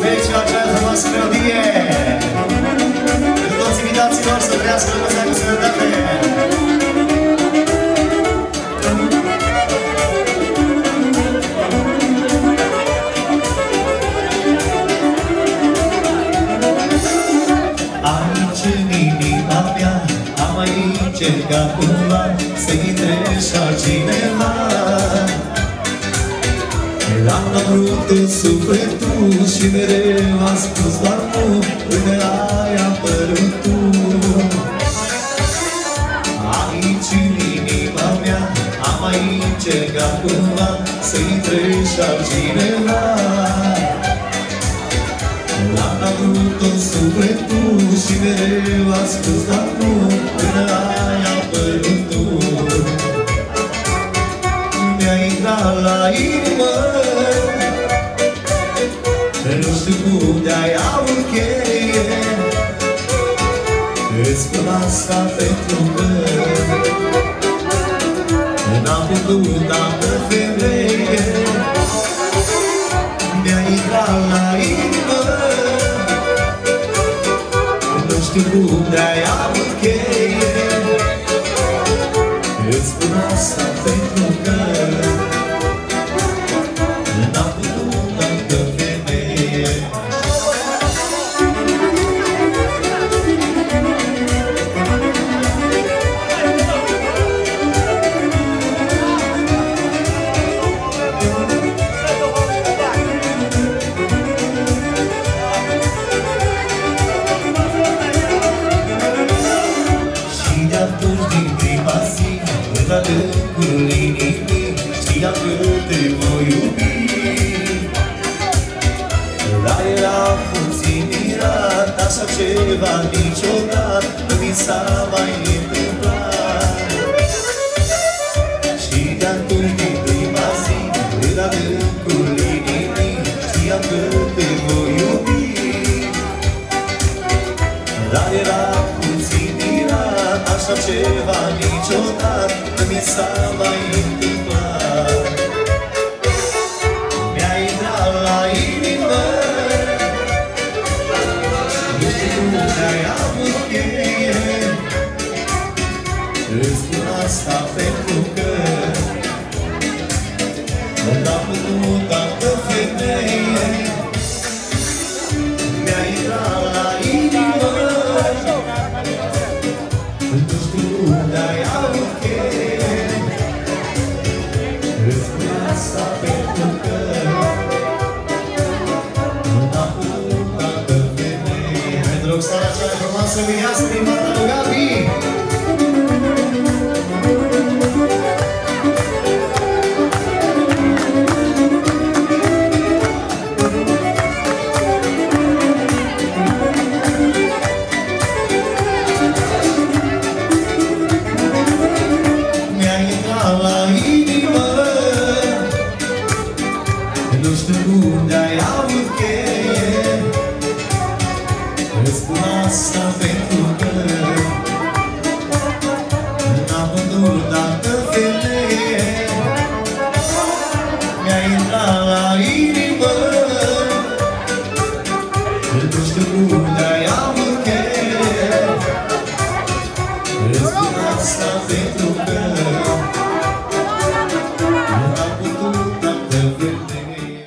treci la cea frumoasă melodie. Pentru toți invitații lor să trăiască mulți ani cu sănătate. Aici în inima mea am mai încercat cumva să-i treci altcineva. L-am vrut tot sufletul și mereu am spus doar nu, până ai apărut tu. Aici în inima mea am mai încercat cumva să-i treci altcineva. L-am vrut tot sufletul și mereu am spus doar nu, până ai apărut tu. Mi-a intrat la inimă, nu știu cum de-ai avut cheie. Îți spun asta pentru că n-am putut altă femeie. Mi-a intrat la inimă, nu știu cum de-ai avut cheie. Îți spun asta pentru că n-am putut altă femeie. Și de-atunci din prima zi, în adâncul inimii, știam că te voi iubi. Dar eram puțin mirat, așa ceva niciodată nu mi s-a mai întâmplat. Și de-atunci din prima zi, în adâncul inimii, știam că te voi iubi. Dar eram puțin mirat, așa ceva niciodată nu mi s-a mai întâmplat. Mi-a intrat la inimă, nu știu cum de-ai avut cheie. Îți spun asta pentru că n-am putut altă femeie. Mi-a intrat la inimă, nu știu cum de-ai avut cheie. Îți spun asta pentru că n-am putut altă femeie. Pentru Roxana cea mai frumoasă, Mireasă din Marta lui Gabi. Mi-a intrat la inimă, nu știu cum de-ai avut cheie. Îți spun asta pentru că n-am vândut altă femeie. Mi-a intrat la inimă, nu știu cum de-ai avut cheie. Îți spun asta pentru că n-am putut altă femeie.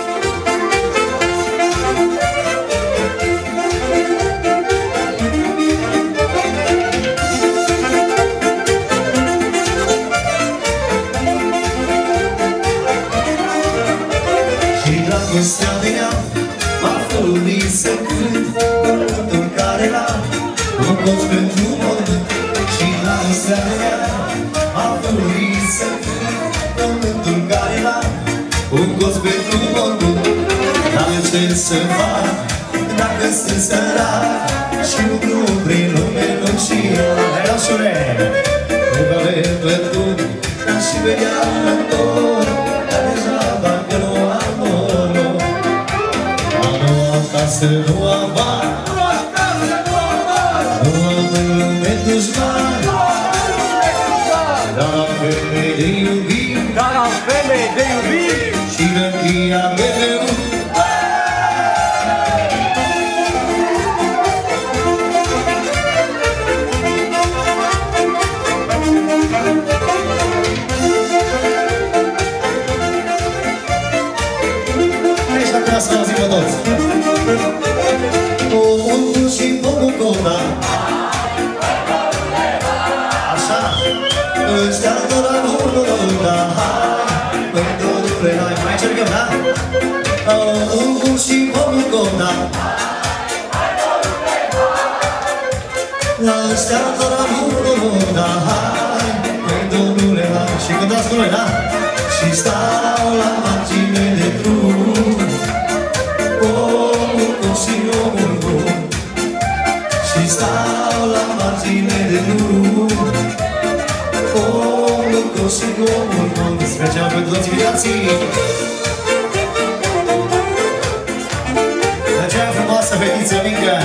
Și dragostea de ea m-a făurit să cânt cuvântul care l-am un poț pentru mormânt. Și dragostea de ea m-a făurit să cânt cuvântul care l-am un poț pentru mormânt. N-am ce să fac dacă sunt sărac și un drum prin lume lung și eu. Hai, Roșule! Nu vă avem plătut, dar și vedea în tot, dar deja parcă nu am noroc. Am o acasă, nu am bani, nu am în lume dușmani, dar am femei de iubit și răchia mereu. vrea să auzim pe toți. Omul și omul cona. Așa. Ăștia doar la luna. Păi dorule, hai, mai încercăm, da? Omul și omul cona. Ăștia doar la luna. Păi dorule, hai. Și cântați cu noi, da? Și stau la margine de drum, omul bun și omul bun. Și stau la margine de drum, omul bun și omul bun. Special pentru toți invitații. De aceea frumoasă fetiță mică.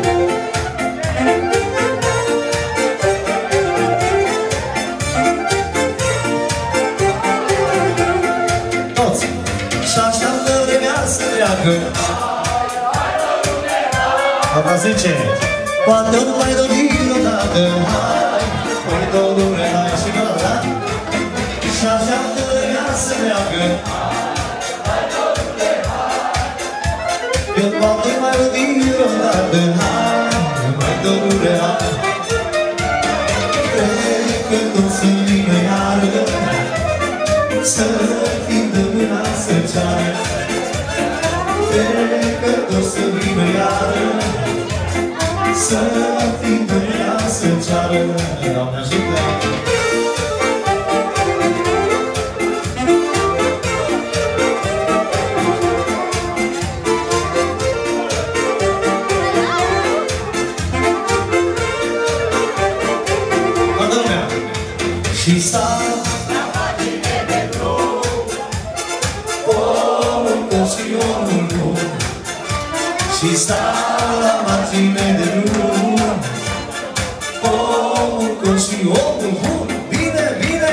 Asta zice, poate nu mai dori odată. Hai, păi dorule, hai și că da? Și așteaptă ea să meargă. Eu poate nu mai dori odată. Hai, păi dorule, hai. Când o să vină iară, să tindă mâna să ceară. Că o să vină iară, să tindă ea să ceară. Doamne ajută! Toată lumea! Și stau la margine de drum, omul bun și omul bun. Și stau la margine de drum, omul bun și omul bun. Bine, bine!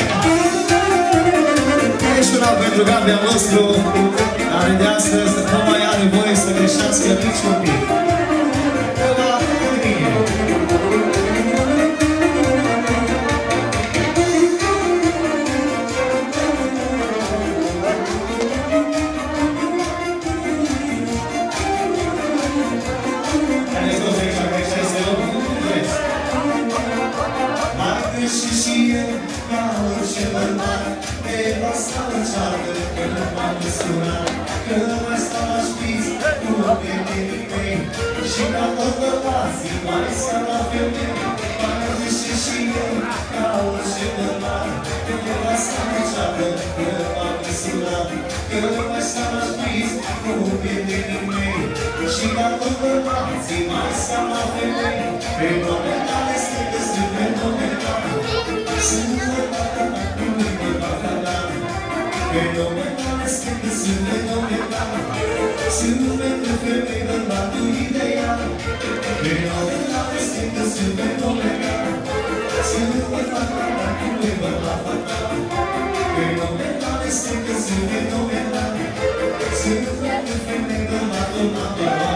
Ești una pentru Gambia nostru, care de astăzi nu mai are voie să greșească nici un pic. Și ca tot bărbații mai să la femei, mai zice și eu, ca orice bărbat, că te lasă în ceară, că m-am sunat, că mai sta la șpiț cu prietenii mei. Și ca tot bărbații mai să la femei, fenomenal este că sunt fenomenal. Sunt bărbat, nu-i bărbat alam. Fenomenal este că sunt fenomenal. Sunt pentru femei bărbatul ideal. Fenomenal este că sunt fenomenal. Sunt bărbat alam, nu-i bărbat fatal. Fenomenal este că sunt fenomenal. Sunt pentru femei bărbatul ideal.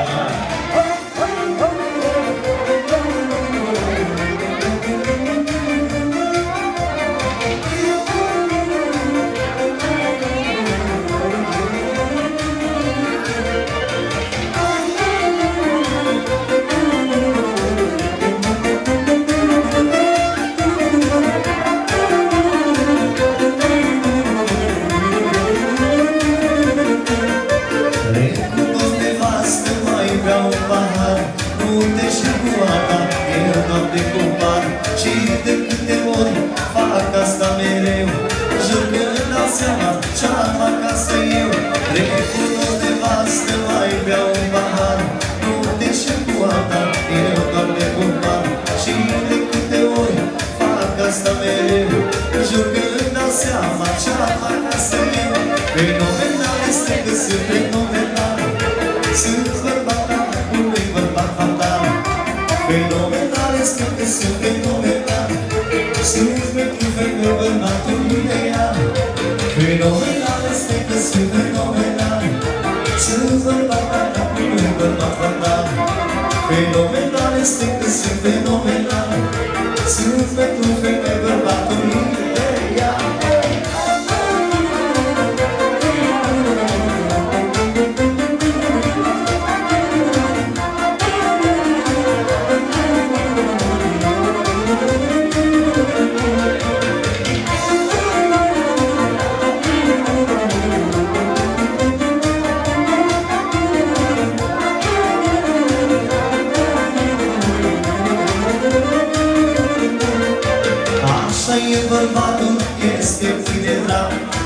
Fenomenal este că sunt fenomenal. Sunt bărbat nu-i bărbat fatal. Fenomenal este că sunt fenomenal. Sunt pentru femei bărbatul ideal. Fenomenal este că sunt fenomenal. Sunt bărbat nu-i bărbat fatal. Fenomenal este că sunt fenomenal. Sunt pentru femei bărbatul ideal.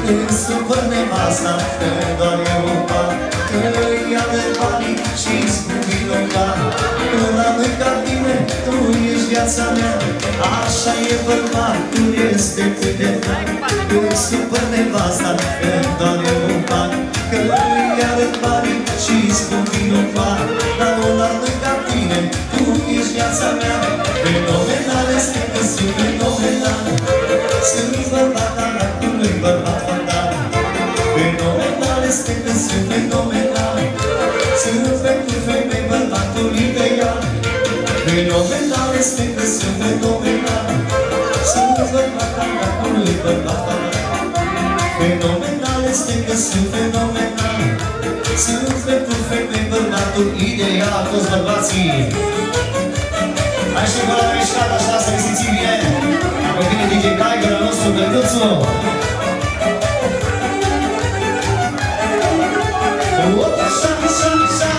Când supăr nevasta, că doar eu o fac, că ia de banii și-i spun vinocat. Nu l-am mâncat tine, tu ești viața mea, așa e bărbatul, este cât de fain. Când supăr nevasta, că doar eu o fac, că ia de banii și-i spun vinocat. Dar nu l-am mâncat tine, tu ești viața mea, fenomenal este că sunt fenomenal. Sunt bărbat al actului, bărbat fatal. Fenomenal este că sunt fenomenal. Sunt pentru femei bărbatul ideal. Fenomenal este că sunt fenomenal. Sunt bărbat al actului, bărbat fatal. Fenomenal este că sunt fenomenal. Sunt pentru femei bărbatul ideal. Toți bărbații! Hai și la mișcat, așa să ne simțim bine! Acum vine DJ Tiger al nostru, Gălduțu! Așa, așa, așa!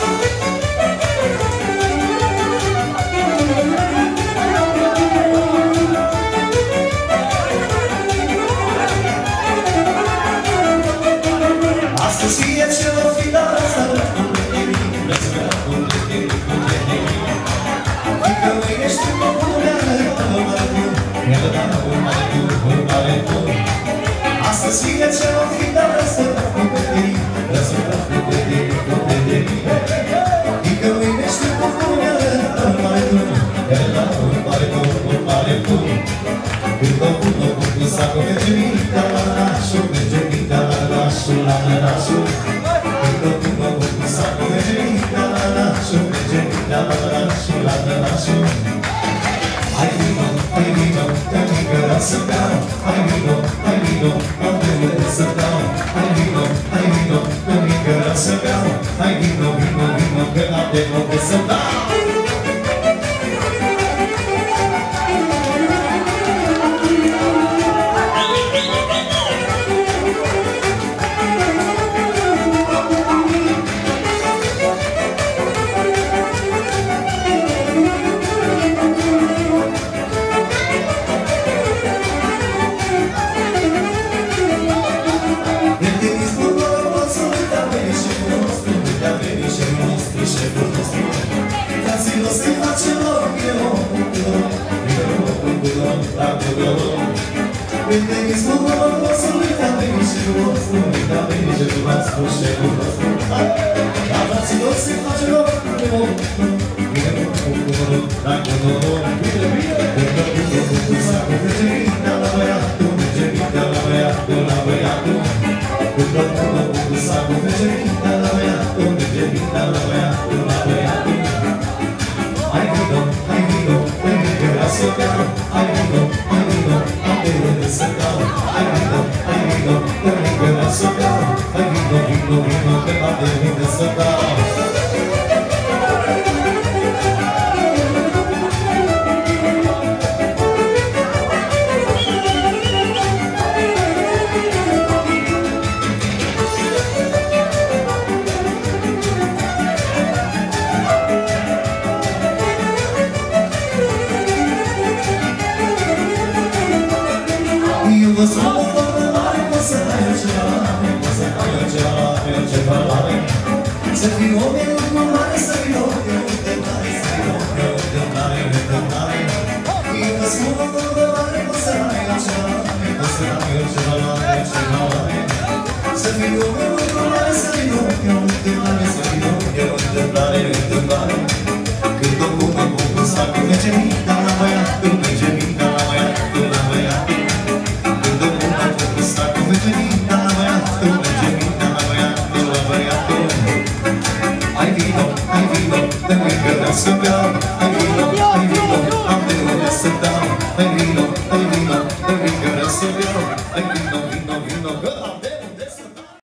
Astăzi fie ce-o fi, dar asta vreau cu plăterii, vreau cu plăterii, cu plăterii. Fică mâine știu că lumea mare bun, mi-a dat mare bun. Astăzi fie ce-o fi, dar asta vreau cu plăterii, vreau cu plăterii, cu plăterii. Fică mâine știu că lumea mare bun, mi-a dat mare bun. Când o pun cu sacul, merge mintea la nașul, merge mintea la nașul, la nașul. Când o pun cu sacul, merge mintea la nașul, merge mintea la nașul, la nașul. Hai vino, că mică vreau să beau. Hai vino, am vreme să dau. Hai vino, că mică vreau să beau. Hai vino, că n-am de loc să dau. Să fii om e lucru mare, să fii om e lucru mare, să fii om e lucru mare, lucru mare. Că spun o lucru mare, poți să ai altceva, poți să ai altceva, altceva mare. Să fii om e lucru mare, să fii om e lucru mare, să fii om e lucru mare, lucru mare. Când o pun cu sacul, merge mintea la băiatul, merge mintea la băiatul, la băiatul. Când o pun cu sacul, merge mintea la băiatul, merge mintea la băiatul, la băiatul. Hai vino, că mică vreau să beau. Hai vino, am de unde să dau. Hai vino, că mică vreau să beau. Hai vino, că am de